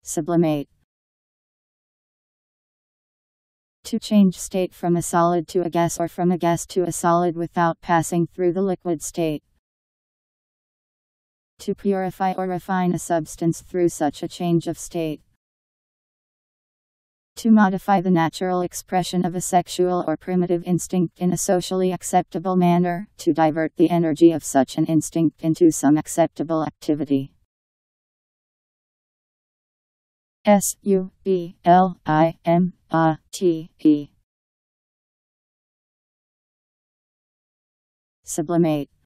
Sublimate. To change state from a solid to a gas or from a gas to a solid without passing through the liquid state. To purify or refine a substance through such a change of state. To modify the natural expression of a sexual or primitive instinct in a socially acceptable manner, to divert the energy of such an instinct into some acceptable activity. Sublimate. Sublimate.